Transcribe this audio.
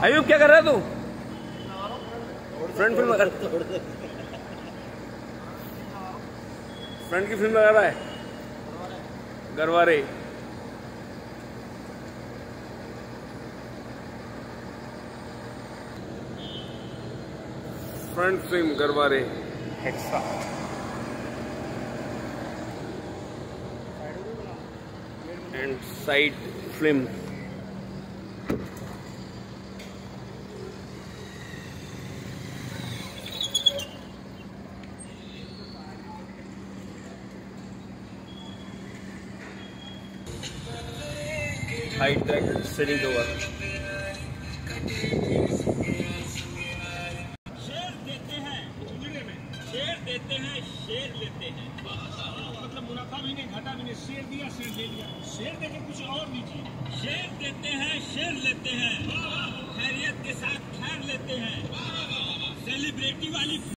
अयूब क्या कर रहा है तू? फ्रंट फिल्म लगा, फ्रंट की फिल्म लगा रहा है। Garware front film Garware hexa. And side film high track setting cover. शेर देते हैं उजड़े में, शेर देते हैं शेर लेते हैं, मतलब मुनाफा भी नहीं घाटा भी नहीं। शेर दिया शेर ले लिया, शेर देके कुछ और लीजिए। शेर देते हैं शेर लेते हैं, खैरियत के साथ खैर लेते हैं। सेलिब्रिटी वाली